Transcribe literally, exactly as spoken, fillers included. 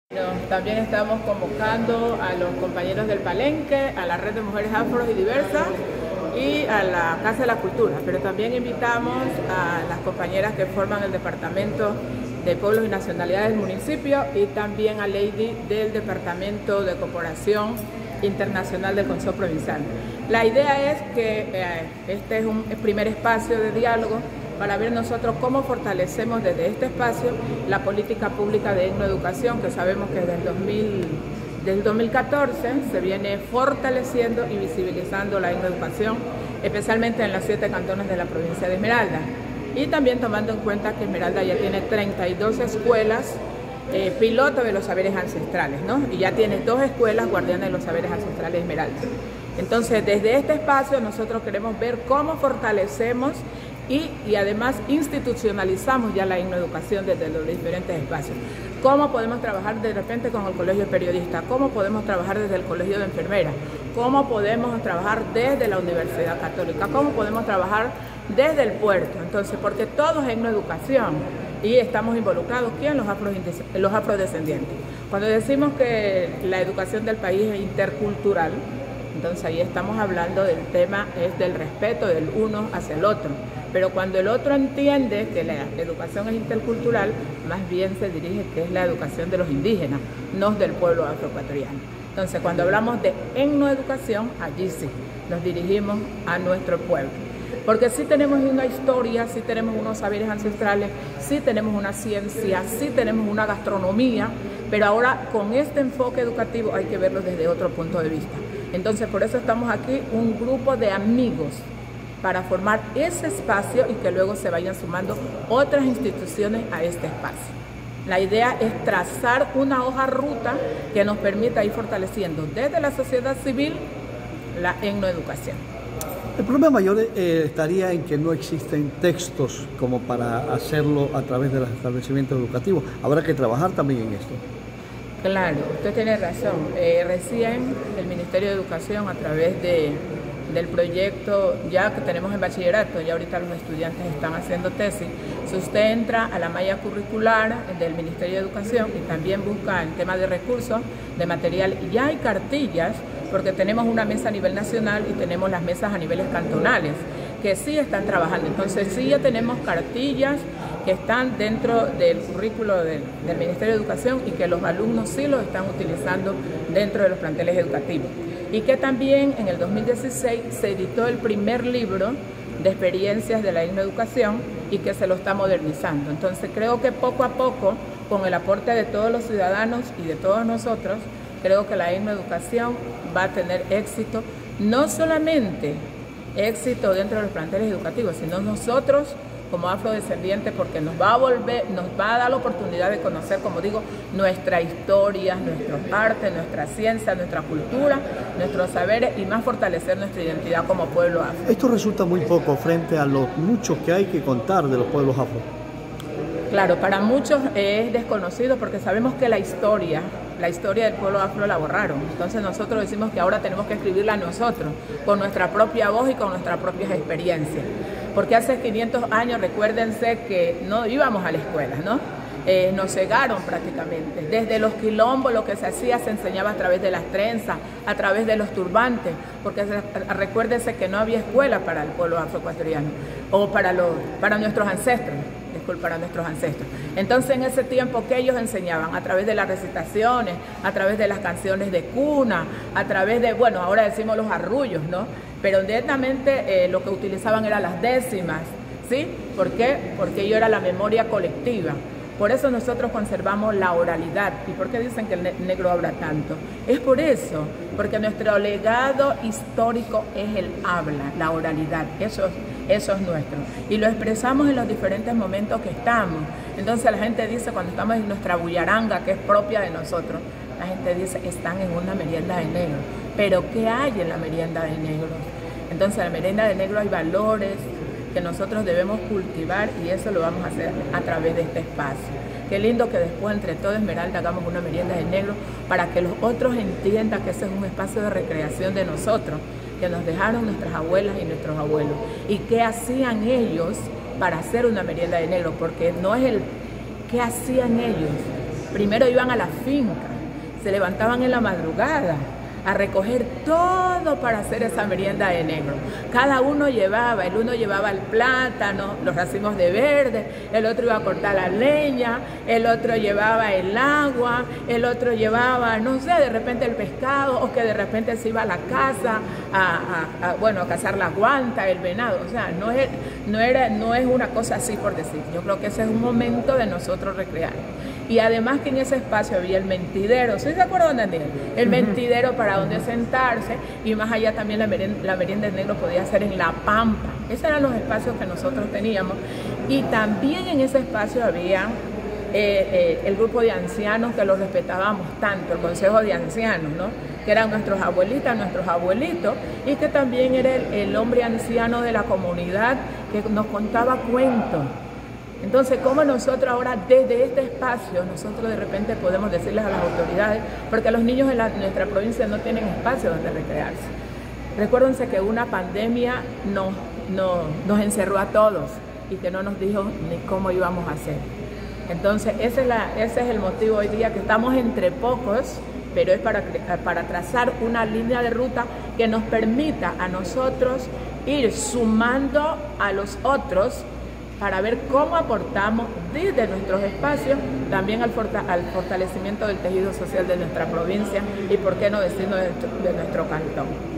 También estamos convocando a los compañeros del Palenque, a la Red de Mujeres Afro y Diversas y a la Casa de la Cultura, pero también invitamos a las compañeras que forman el Departamento de Pueblos y Nacionalidades del municipio y también a Lady del Departamento de Cooperación Internacional del Consejo Provincial. La idea es que eh, este es un primer espacio de diálogo para ver nosotros cómo fortalecemos desde este espacio la política pública de etnoeducación, que sabemos que desde el dos mil, desde el dos mil catorce se viene fortaleciendo y visibilizando la etnoeducación, especialmente en los siete cantones de la provincia de Esmeralda. Y también tomando en cuenta que Esmeralda ya tiene treinta y dos escuelas eh, piloto de los saberes ancestrales, ¿no? Y ya tiene dos escuelas guardianas de los saberes ancestrales de Esmeralda. Entonces, desde este espacio nosotros queremos ver cómo fortalecemos Y, y además institucionalizamos ya la etnoeducación desde los diferentes espacios. ¿Cómo podemos trabajar de repente con el Colegio de Periodistas? ¿Cómo podemos trabajar desde el Colegio de Enfermeras? ¿Cómo podemos trabajar desde la Universidad Católica? ¿Cómo podemos trabajar desde el puerto? Entonces, porque todo es etnoeducación y estamos involucrados, ¿quién? Los, afro, los afrodescendientes. Cuando decimos que la educación del país es intercultural, entonces ahí estamos hablando del tema es del respeto del uno hacia el otro. Pero cuando el otro entiende que la educación es intercultural, más bien se dirige que es la educación de los indígenas, no del pueblo afroecuatoriano. Entonces, cuando hablamos de etnoeducación, allí sí, nos dirigimos a nuestro pueblo. Porque sí tenemos una historia, sí tenemos unos saberes ancestrales, sí tenemos una ciencia, sí tenemos una gastronomía, pero ahora con este enfoque educativo hay que verlo desde otro punto de vista. Entonces, por eso estamos aquí, un grupo de amigos, para formar ese espacio y que luego se vayan sumando otras instituciones a este espacio. La idea es trazar una hoja ruta que nos permita ir fortaleciendo desde la sociedad civil la etnoeducación. El problema mayor eh, estaría en que no existen textos como para hacerlo a través de los establecimientos educativos. Habrá que trabajar también en esto. Claro, usted tiene razón. Eh, recién el Ministerio de Educación, a través de del proyecto ya que tenemos en bachillerato, ya ahorita los estudiantes están haciendo tesis, si usted entra a la malla curricular del Ministerio de Educación y también busca el tema de recursos, de material, ya hay cartillas, porque tenemos una mesa a nivel nacional y tenemos las mesas a niveles cantonales, que sí están trabajando. Entonces sí ya tenemos cartillas que están dentro del currículo del, del Ministerio de Educación y que los alumnos sí los están utilizando dentro de los planteles educativos. Y que también en el dos mil dieciséis se editó el primer libro de experiencias de la etnoeducación y que se lo está modernizando. Entonces creo que poco a poco, con el aporte de todos los ciudadanos y de todos nosotros, creo que la etnoeducación va a tener éxito, no solamente éxito dentro de los planteles educativos, sino nosotros como afrodescendientes, porque nos va a volver, nos va a dar la oportunidad de conocer, como digo, nuestra historia, nuestro arte, nuestra ciencia, nuestra cultura, nuestros saberes y más fortalecer nuestra identidad como pueblo afro. Esto resulta muy poco frente a lo mucho que hay que contar de los pueblos afro. Claro, para muchos es desconocido porque sabemos que la historia, la historia del pueblo afro la borraron. Entonces nosotros decimos que ahora tenemos que escribirla nosotros, con nuestra propia voz y con nuestras propias experiencias. Porque hace quinientos años, recuérdense que no íbamos a la escuela, ¿no? Eh, nos cegaron prácticamente. Desde los quilombos lo que se hacía se enseñaba a través de las trenzas, a través de los turbantes, porque recuérdense que no había escuela para el pueblo afroecuatoriano o para, los, para nuestros ancestros. Para nuestros ancestros. Entonces, en ese tiempo, ¿qué ellos enseñaban? A través de las recitaciones, a través de las canciones de cuna, a través de, bueno, ahora decimos los arrullos, ¿no? Pero netamente eh, lo que utilizaban eran las décimas, ¿sí? ¿Por qué? Porque ello era la memoria colectiva. Por eso nosotros conservamos la oralidad. ¿Y por qué dicen que el negro habla tanto? Es por eso, porque nuestro legado histórico es el habla, la oralidad. Eso, eso es nuestro. Y lo expresamos en los diferentes momentos que estamos. Entonces la gente dice, cuando estamos en nuestra bullaranga, que es propia de nosotros, la gente dice, están en una merienda de negros. Pero ¿qué hay en la merienda de negros? Entonces en la merienda de negros hay valores que nosotros debemos cultivar y eso lo vamos a hacer a través de este espacio. Qué lindo que después entre todo Esmeralda hagamos una merienda de negro para que los otros entiendan que ese es un espacio de recreación de nosotros, que nos dejaron nuestras abuelas y nuestros abuelos. Y qué hacían ellos para hacer una merienda de negro, porque no es el qué hacían ellos, Primero iban a la finca, se levantaban en la madrugada a recoger todo para hacer esa merienda de negro. Cada uno llevaba, el uno llevaba el plátano, los racimos de verde, el otro iba a cortar la leña, el otro llevaba el agua, el otro llevaba, no sé, de repente el pescado, o que de repente se iba a la casa a, a, a bueno, a cazar la guanta, el venado. O sea, no es, no, era, no es una cosa así por decir. Yo creo que ese es un momento de nosotros recrear. Y además que en ese espacio había el mentidero, ¿sí se acuerdan, Daniel? El mentidero para donde sentarse, y más allá también la merienda, la merienda de negro podía ser en la pampa. Esos eran los espacios que nosotros teníamos. Y también en ese espacio había eh, eh, el grupo de ancianos que los respetábamos tanto, el consejo de ancianos, ¿no? Que eran nuestros abuelitas, nuestros abuelitos, y que también era el, el hombre anciano de la comunidad que nos contaba cuentos. Entonces, ¿cómo nosotros ahora desde este espacio, nosotros de repente podemos decirles a las autoridades, porque los niños en, la, en nuestra provincia no tienen espacio donde recrearse? Recuérdense que una pandemia nos, nos, nos encerró a todos y que no nos dijo ni cómo íbamos a hacer. Entonces, ese es, la, ese es el motivo hoy día, que estamos entre pocos, pero es para, para trazar una línea de ruta que nos permita a nosotros ir sumando a los otros para ver cómo aportamos desde nuestros espacios también al, al fortalecimiento del tejido social de nuestra provincia y, por qué no decirlo, de, de nuestro cantón.